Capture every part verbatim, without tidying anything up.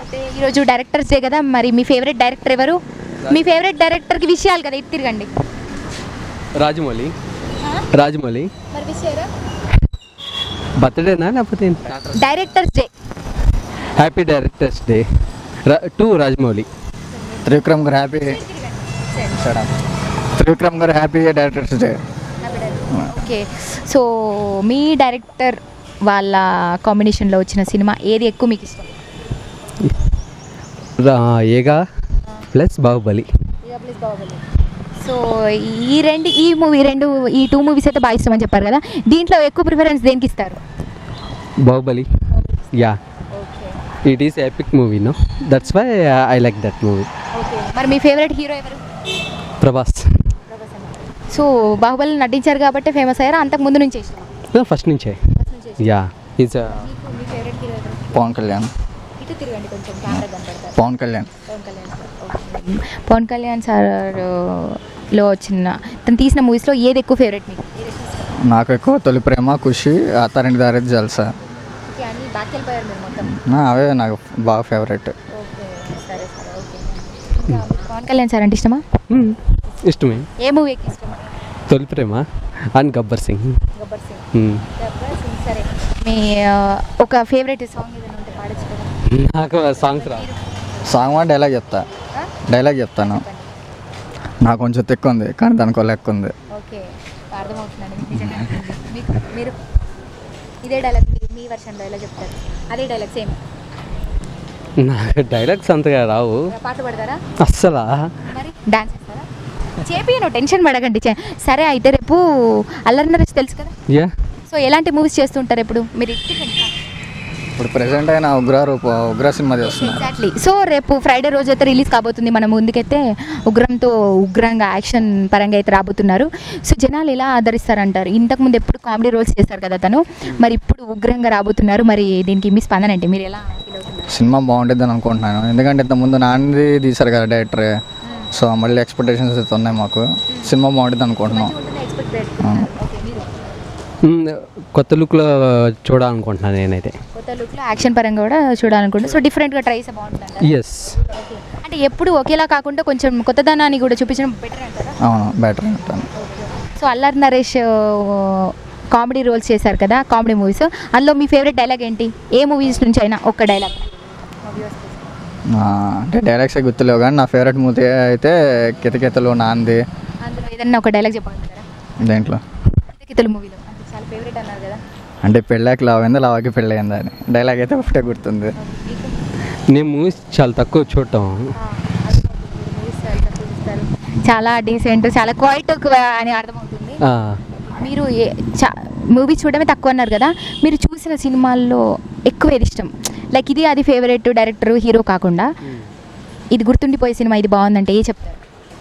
అయితే ఈరోజు directors day కదా, మరి మీ ఫేవరెట్ డైరెక్టర్ ఎవరు? మీ ఫేవరెట్ డైరెక్టర్కి విషయాలు కదా, ఇటు తిరగండి. రాజమౌళి. రాజమౌళి. మరి విషయారా బర్త్డేనా లేకపోతే directors day? Happy directors day to Rajamouli. Trivikram garu happy Trivikram garu happy directors day. Okay, so మీ డైరెక్టర్ వాళ్ళ కాంబినేషన్లో వచ్చిన సినిమా ఏది ఎక్కువ మీకు ఇష్టం? ఏగా ప్లస్ బాహుబలి. సో ఈ రెండు ఈ మూవీ రెండు ఈ టూ మూవీస్ అయితే బాగా ఇష్టం అని చెప్పారు కదా, దీంట్లో ఎక్కువ ప్రిఫరెన్స్ దేనికి ఇస్తారు? Baahubali. Yeah, it is epic movie, no that's why I like that movie. Okay, మరి మీ ఫేవరెట్ హీరో ఎవరు? ప్రభాస్. సో బాహుబలి నటించారు కాబట్టి ఫేమస్ అయ్యారా, అంతకు ముందు నుంచే ఇష్టం? ఫస్ట్ నుంచే. యా, ఈజ్ మీ ఫేవరెట్ హీరో ఎవరు? పవన్ కళ్యాణ్. ఇటు తిరగండి కొంచెం, కెమెరా కనపడతారు. పవన్ కళ్యాణ్. పవన్ కళ్యాణ్ సార్. పవన్ కళ్యాణ్ సార్లో వచ్చిన తను తీసిన మూవీస్లో ఏది ఎక్కువ ఫేవరెట్ మీకు? నాకు ఎక్కువ తొలి ప్రేమ, ఖుషి, అత్తారింటి దారేది, జల్సా. ఓకే, అన్ని బ్యాక్ వెళ్ళిపోయారు మీరు మొత్తం. అవే నాకు బాగా ఫేవరెట్. ఓకే, సరే సరే, ఓకే. పవన్ కళ్యాణ్ సార్ అంటే ఇష్టమా? ఇష్టమే. ఏ మూవీకి ఇష్టం? తొలి ప్రేమ అండ్ గబ్బర్ సింగ్. గబ్బర్ సింగ్. గబ్బర్ సింగ్, సరే. మీ ఒక ఫేవరెట్ సాంగ్ ఏదైనా ఉంటే పాడచ్చు కదా? నాకు సాంగ్స్ రా. సాంగ్ మా డైలాగ్ చెప్తా డైలాగ్ చెప్తాను. నాకు కొంచెం తిక్కు ఉంది కానీ దానికి లెక్క ఉంది. ఓకే, అర్థమవుతుందండి నిజంగా. మీకు మీరు ఇదే డైలాగ్ మీ వర్షన్లో ఎలా చెప్తారు? అదే డైలాగ్ సేమ్? నాకు డైలాగ్స్ అంతగా రావు. పాటలు పడతారా అస్సలా? మరి డాన్స్ చేస్తారా? చేపియను, టెన్షన్ పడకండి. సరే, అయితే రేపు అల్లరి నరేష్ తెలుసు కదా? యా. సో ఎలాంటి మూవీస్ చేస్తుంటారు ఎప్పుడు మీరు? ఇప్పుడు ప్రెసెంట్ అయిన ఉగ్ర రూప ఉగ్ర సినిమా చేస్తున్నారు. ఎగ్జాక్ట్లీ. సో రేపు ఫ్రైడే రోజు అయితే రిలీజ్ కాబోతుంది. మన ముందుకైతే ఉగ్రంతో ఉగ్రంగా యాక్షన్ పరంగా అయితే రాబోతున్నారు. సో జనాలు ఎలా ఆదరిస్తారంటారు? ఇంతకుముందు ఎప్పుడు కామెడీ రోల్స్ చేస్తారు కదా తను, మరి ఇప్పుడు ఉగ్రంగా రాబోతున్నారు. మరి దీనికి మీ స్పందన ఏంటి? మీరు ఎలా ఫీల్ అవుతున్నారు? సినిమా బాగుంటుంది అని అనుకుంటున్నాను, ఎందుకంటే ఇంతకుముందు నాన్నది తీశారు కదా డైరెక్టర్. సో మళ్ళీ ఎక్స్పెక్టేషన్స్ అయితే ఉన్నాయి మాకు. సినిమా బాగుంటుంది అనుకుంటున్నాం. కొత్త లుక్లో చూడాలనుకుంటున్నాను నేనైతే. కొత్త లుక్లో యాక్షన్ పరంగా కూడా చూడాలనుకుంటున్నాను. సో డిఫరెంట్గా ట్రై చేస్తే బాగుంటుంది. ఎస్. అంటే ఎప్పుడు ఒకేలా కాకుండా కొంచెం కొత్తదనాన్ని కూడా చూపించడం బెటర్ అంటారా? అవును, బెటర్ అంటాను. So Allari Naresh comedy roles చేశారు కదా, కామెడీ మూవీస్, అందులో మీ ఫేవరెట్ డైలాగ్ ఏంటి? ఏ మూవీస్ నుంచి అయినా ఒక్క డైలాగ్. అంటే డైలాగ్స్ గుర్తులేవు కానీ నా ఫేవరెట్ మూవీ అయితే కితకితలు, నాంది. అందులో ఏదన్నా ఒక డైలాగ్ చెప్పగలుగుతారా? దేంట్లో? కితకితలు మూవీలో. అంటే చాలా ఫేవరెట్ అన్నారు కదా. అంటే పెళ్ళాకి లావైందా, లావాకి పెళ్ళి అయిందా అని డైలాగ్ అయితే ఒకటే గుర్తుంది. నేను మూవీస్ చాలా తక్కువ చూడటం. చాలా డీసెంట్, చాలా క్వైట్ అని అర్థమవుతుంది. మీరు మూవీ చూడడమే తక్కువ అన్నారు కదా, మీరు చూసిన సినిమాల్లో ఎక్కువ ఏది ఇష్టం? లైక్ ఇది అది ఫేవరెట్ డైరెక్టర్ హీరో కాకుండా ఇది గుర్తుండిపోయే సినిమా, ఇది బాగుందంటే ఏ చెప్తారు?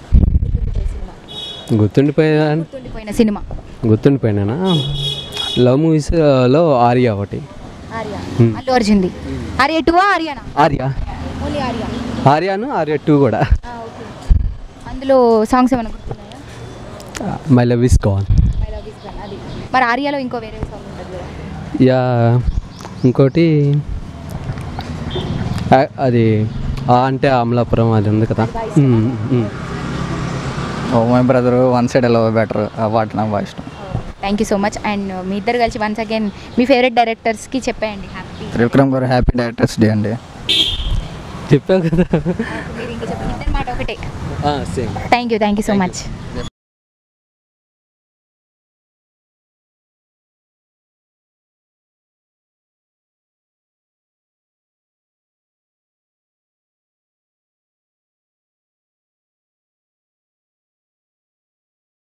గుర్తుండిపోయా గుర్తుండిపోయిన సినిమా గుర్తుండిపోయినా లవ్ మూవీస్లో ఆర్యా ఒకటి. ఆర్యా, అల్లు అర్జున్ది. ఆర్యా టూ ఆర్యానా? ఆర్యా. ఓన్లీ ఆర్యా. ఆర్యాను ఆర్యా టూ కూడా. అందులో సాంగ్స్ ఏమైనా గుర్తున్నాయా? My love is gone. My love is gone, అది. మరి ఆర్యాలో ఇంకో వేరే సాంగ్ ఉంటుంది కదా? యా, ఇంకోటి అది అంటే అమలాపురం అది ఉంది కదా. Oh my brother, one side love better, ఆ పాట నాకు బాగా ఇష్టం. Thank you so much. And మీ ఇద్దరు కలిసి వన్స్ అగైన్ మీ ఫేవరెట్ డైరెక్టర్స్కి చెప్పేయండి happy Trivikram garu happy directors day అండి. చెప్పావు కదా. మీరు ఇంకా చెప్పండి, మాట ఒకటే. Same. Thank you thank you so much.